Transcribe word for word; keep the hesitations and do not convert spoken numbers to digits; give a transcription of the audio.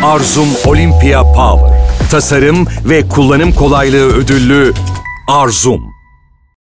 Arzum Olympia Power. Tasarım ve kullanım kolaylığı ödüllü Arzum.